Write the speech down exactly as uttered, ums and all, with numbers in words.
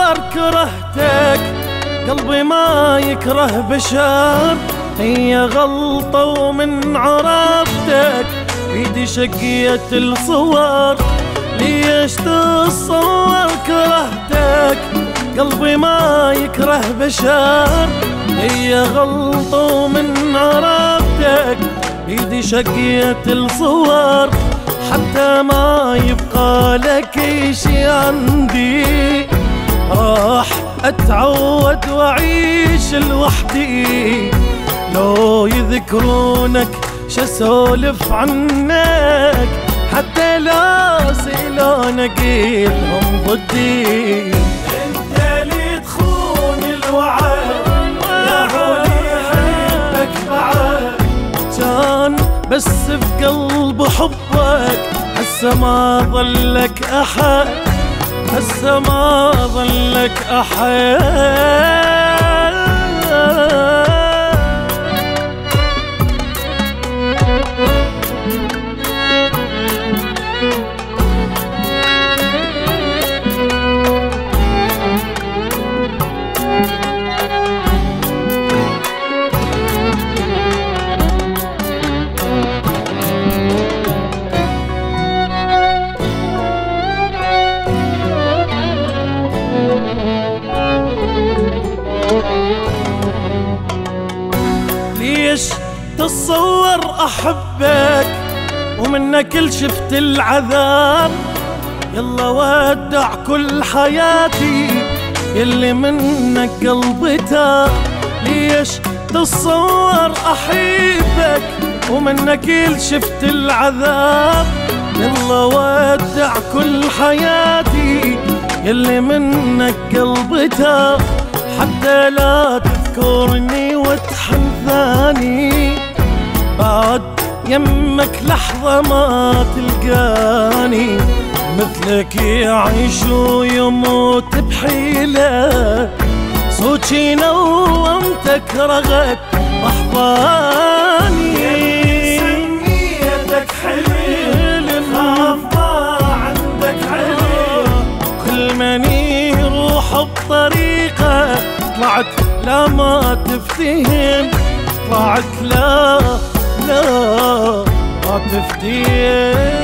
تصور كرهتك، قلبي ما يكره بشر، هي غلطة ومن عرفتك بيدي شقية الصور. ليش تصور كرهتك، قلبي ما يكره بشر، هي غلطة ومن عرفتك بيدي شقية الصور. حتى ما يبقى لك شي عندي، راح اتعود واعيش لوحدي. لو يذكرونك شسولف عنك، حتى لو سيلونك لهم ضدي. انت اللي تخون الوعد، يا هولي حبك بعد. كان بس بقلب حبك، هسه ما ظلك احد، هسه ما ظلك احد. ليش تتصور أحبك ومنك كل شفت العذاب؟ يلا ودع كل حياتي يلي منك قلبي تاب. ليش تتصور أحبك ومنك كل شفت العذاب؟ يلا ودع كل حياتي يلي منك قلبي تاب. حتى لا تذكرني وتحن ثاني، بعد يمك لحظة ما تلقاني. مثلك يعيش ويموت بحيلة، صوتي نومتك رغت أحضاني. سميتك حلم خاف عندك علم، كل من يروح بطريقة طلعت لا ما تفتهم، طلعت لا لا ما تفتهم.